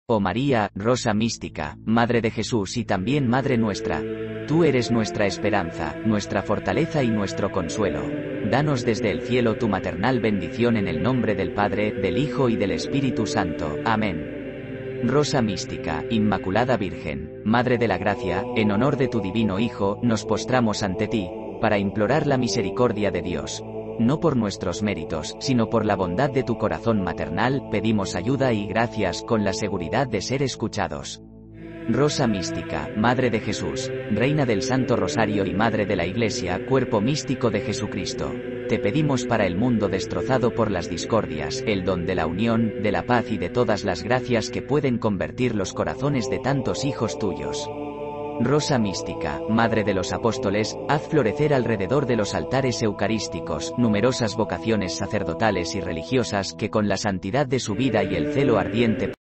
Oh María, Rosa mística, Madre de Jesús y también Madre nuestra. Tú eres nuestra esperanza, nuestra fortaleza y nuestro consuelo. Danos desde el cielo tu maternal bendición en el nombre del Padre, del Hijo y del Espíritu Santo. Amén. Rosa mística, Inmaculada Virgen, Madre de la Gracia, en honor de tu divino Hijo, nos postramos ante ti, para implorar la misericordia de Dios. No por nuestros méritos, sino por la bondad de tu corazón maternal, pedimos ayuda y gracias con la seguridad de ser escuchados. Rosa mística, Madre de Jesús, Reina del Santo Rosario y Madre de la Iglesia, cuerpo místico de Jesucristo. Te pedimos para el mundo destrozado por las discordias, el don de la unión, de la paz y de todas las gracias que pueden convertir los corazones de tantos hijos tuyos. Rosa mística, Madre de los Apóstoles, haz florecer alrededor de los altares eucarísticos numerosas vocaciones sacerdotales y religiosas que con la santidad de su vida y el celo ardiente